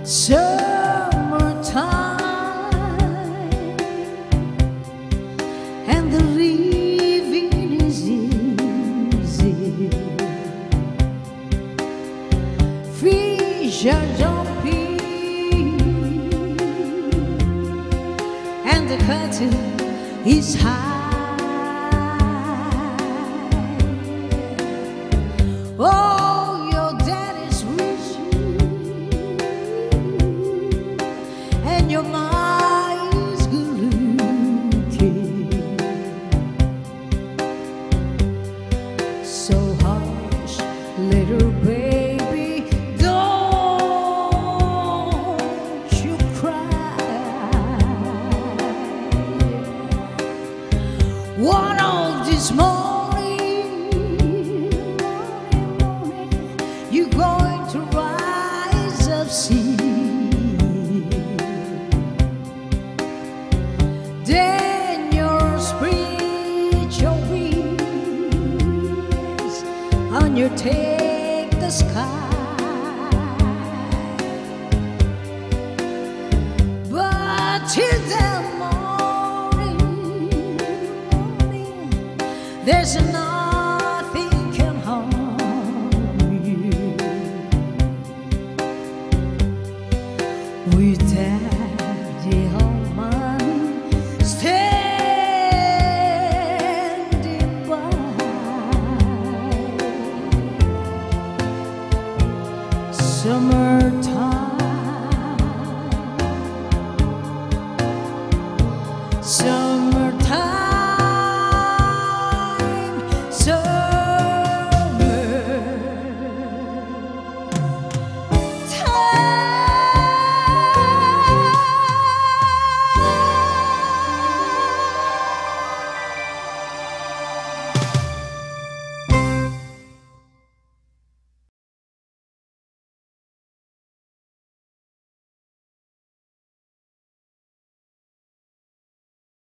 Summertime and the living is easy. Fish are jumping and the curtain is high. Oh, your daddy's rich and your ma is good looking. So hush, little baby, don't you cry. One of these morning, you're going to rise up, see. Then your spiritual wings undertake the sky. But till the morning, there's nothing can harm you. With Daddy on mine standing by. Summertime